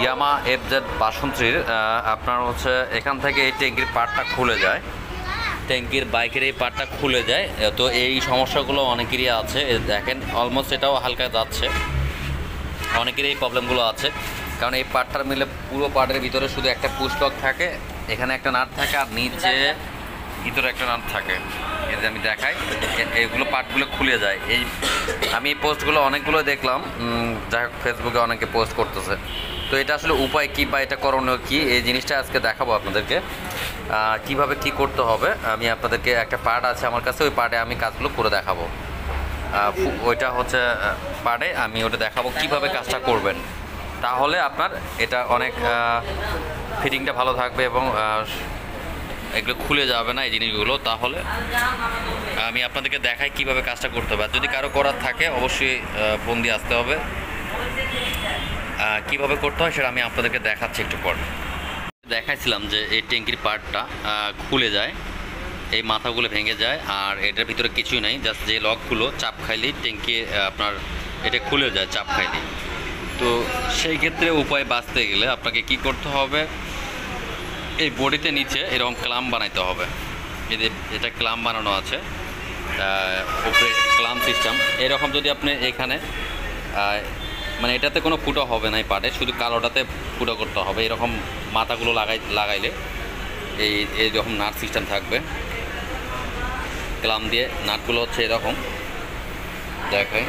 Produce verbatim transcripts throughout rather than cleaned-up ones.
ইয়ামা F Z বাসন্তীর আপনার হচ্ছে এখান থেকে এই ট্যাঙ্কির পার্টটা খুলে যায়, ট্যাঙ্কির বাইকের এই পার্টটা খুলে যায়। তো এই সমস্যাগুলো অনেকেরই আছে, দেখেন অলমোস্ট এটাও হালকা যাচ্ছে, অনেকেরই এই প্রবলেমগুলো আছে। কারণ এই পার্টটার মিলে পুরো পার্টের ভিতরে শুধু একটা পুশলক থাকে, এখানে একটা নাট থাকে আর নিচে ভিতরে একটা নাট থাকে। এই যে আমি দেখাই, এইগুলো পার্টগুলো খুলে যায়। এই আমি এই পোস্টগুলো অনেকগুলো দেখলাম, যাই হোক ফেসবুকে অনেকে পোস্ট করতেছে। তো এটা আসলে উপায় কী বা এটা করণীয় কী, এই জিনিসটা আজকে দেখাবো আপনাদেরকে কিভাবে কি করতে হবে। আমি আপনাদেরকে একটা পার্ট আছে আমার কাছে, ওই পার্টে আমি কাজগুলো করে দেখাবো। ওইটা হচ্ছে পার্টে আমি ওটা দেখাবো কিভাবে কাজটা করবেন, তাহলে আপনার এটা অনেক ফিটিংটা ভালো থাকবে এবং এগুলো খুলে যাবে না এই জিনিসগুলো। তাহলে আমি আপনাদেরকে দেখাই কিভাবে কাজটা করতে হবে। যদি কারো করার থাকে অবশ্যই ফোন দিয়ে আসতে হবে। কিভাবে করতে হয় সেটা আমি আপনাদেরকে দেখাচ্ছি একটু পর। দেখাইছিলাম যে এই ট্যাঙ্কির পার্টটা খুলে যায়, এই মাথাগুলো ভেঙে যায়, আর এটার ভিতরে কিছুই নাই, জাস্ট যে লকগুলো চাপ খাইলেই ট্যাঙ্কি আপনার এটা খুলে যায় চাপ খাইলেই। তো সেই ক্ষেত্রে উপায় বাঁচতে গেলে আপনাকে কি করতে হবে, এই বডিতে নিচে এরকম ক্লাম বানাইতে হবে। এদের এটা ক্লাম বানানো আছে, উপরে ক্লাম সিস্টেম এরকম। যদি আপনি এখানে মানে এটাতে কোনো ফুটো হবে না এই পার্টে, শুধু কালোটাতে ফুটো করতে হবে। এরকম মাথাগুলো লাগাই লাগাইলে এই এইরকম নাট সিস্টেম থাকবে, ক্লাম দিয়ে নাটগুলো হচ্ছে এরকম দেখায়,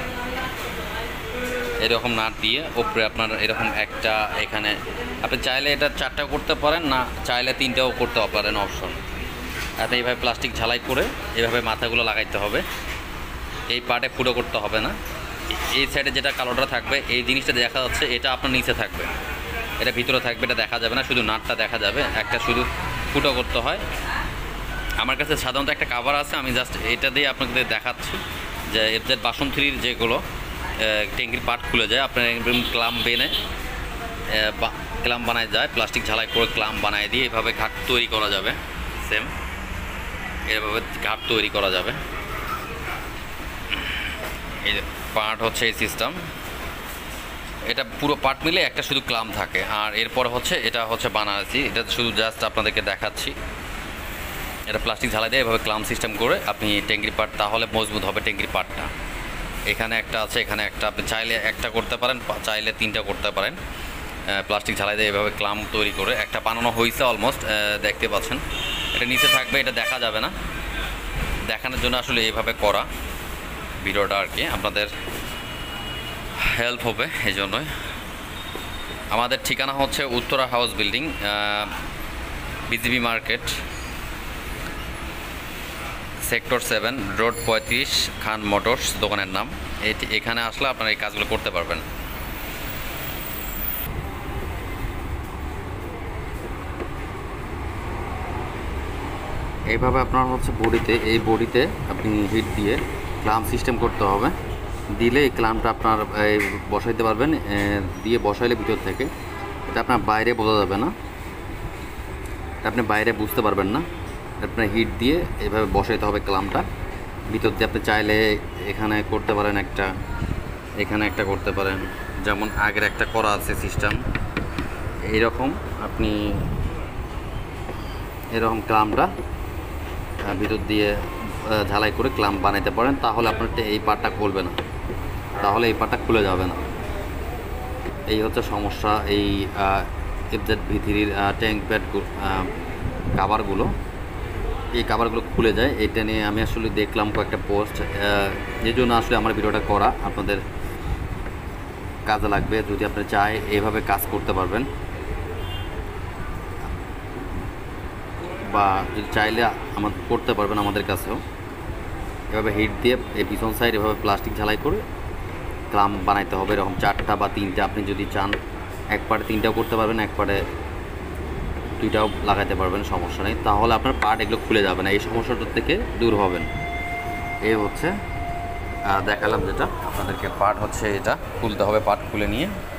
এরকম নাট দিয়ে উপরে আপনার এরকম একটা, এখানে আপনি চাইলে এটা চারটা করতে পারেন, না চাইলে তিনটাও করতে পারেন, অপশন। এত এইভাবে প্লাস্টিক ঝালাই করে এইভাবে মাথাগুলো লাগাইতে হবে, এই পার্টে ফুটো করতে হবে না। এই সাইডে যেটা কালোটা থাকবে, এই জিনিসটা দেখা যাচ্ছে, এটা আপনার নিচে থাকবে, এটা ভিতরে থাকবে, এটা দেখা যাবে না, শুধু নাটটা দেখা যাবে। একটা শুধু ফুটো করতে হয়। আমার কাছে সাধারণত একটা কাভার আছে, আমি জাস্ট এটা দিয়ে আপনাদের দেখাচ্ছি যে এফ জেড বাসন্তীর যেগুলো ট্যাঙ্কির পার্ট খুলে যায়, আপনার ক্লাম বেনে ক্লাম বানায় যায়, প্লাস্টিক ঝালাই করে ক্লাম বানায় দিয়ে এভাবে ঘাট তৈরি করা যাবে। সেম এভাবে ঘাট তৈরি করা যাবে। এই পার্ট হচ্ছে এই সিস্টেম, এটা পুরো পার্ট মিলে একটা শুধু ক্লাম থাকে। আর এরপর হচ্ছে এটা হচ্ছে বানাচ্ছি, এটা শুধু জাস্ট আপনাদেরকে দেখাচ্ছি। এটা প্লাস্টিক ঝালাই দিয়ে এভাবে ক্লাম সিস্টেম করে আপনি ট্যাঙ্কির পার্ট, তাহলে মজবুত হবে ট্যাঙ্কির পার্টটা। এখানে একটা আছে, এখানে একটা, আপনি চাইলে একটা করতে পারেন, চাইলে তিনটা করতে পারেন। প্লাস্টিক ঝালাই দিয়ে এভাবে ক্লাম তৈরি করে একটা বানানো হয়েছে অলমোস্ট, দেখতে পাচ্ছেন। এটা নিচে থাকবে, এটা দেখা যাবে না, দেখানোর জন্য আসলে এইভাবে করা ভিডিওটা আর কি, আপনাদের হেল্প হবে এই জন্যই। আমাদের ঠিকানা হচ্ছে Uttara house building, BGB market, sector seven, road পঁয়ত্রিশ, খান মোটরস দোকানের নাম। এখানে আসলে আপনারা এই কাজগুলো করতে পারবেন। এইভাবে আপনার হচ্ছে বডিতে, এই বডিতে আপনি হিট দিয়ে ক্লাম সিস্টেম করতে হবে, দিলে এই ক্লামটা আপনার বসাইতে পারবেন। দিয়ে বসাইলে ভিতর থেকে এটা আপনার বাইরে বোঝা যাবে না, আপনি বাইরে বুঝতে পারবেন না। আপনার হিট দিয়ে এভাবে বসাইতে হবে ক্লামটা ভিতর দিয়ে। আপনি চাইলে এখানে করতে পারেন একটা, এখানে একটা করতে পারেন, যেমন আগের একটা করা আছে সিস্টেম। এইরকম আপনি এরকম ক্লামটা ভিতর দিয়ে ঝালাই করে ক্লাম বানাইতে পারেন, তাহলে আপনার এই পার্টটা খুলবে না, তাহলে এই পার্টটা খুলে যাবে না। এই হচ্ছে সমস্যা এই এফ জেড ভি থ্রির ট্যাঙ্ক প্যাড কাভারগুলো, এই কাভারগুলো খুলে যায়। এটা নিয়ে আমি আসলে দেখলাম কয়েকটা পোস্ট, এই জন্য আসলে আমার ভিডিওটা করা, আপনাদের কাজে লাগবে। যদি আপনি চাই এইভাবে কাজ করতে পারবেন, বা যদি চাইলে আমাদের করতে পারবেন আমাদের কাছেও। এভাবে হিট দিয়ে এই পিছন সাইড এভাবে প্লাস্টিক ঝালাই করে ক্লাম বানাইতে হবে, এরকম চারটা বা তিনটা। আপনি যদি চান এক পার্টে তিনটাও করতে পারবেন, এক পার্টে দুইটাও লাগাইতে পারবেন, সমস্যা নেই। তাহলে আপনার পার্ট এগুলো খুলে যাবে না, এই সমস্যাটার থেকে দূর হবেন। এই হচ্ছে দেখালাম যেটা আপনাদেরকে, পার্ট হচ্ছে এটা খুলতে হবে, পার্ট খুলে নিয়ে